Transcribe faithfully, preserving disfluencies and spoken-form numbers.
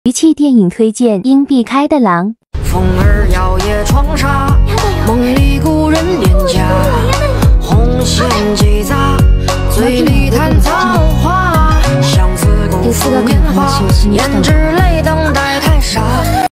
鱼气电影推荐应避开的狼。 风儿摇曳窗纱，梦里故人脸颊，红线结扎，嘴里弹草花，相思辜负年华，胭脂泪等待太傻。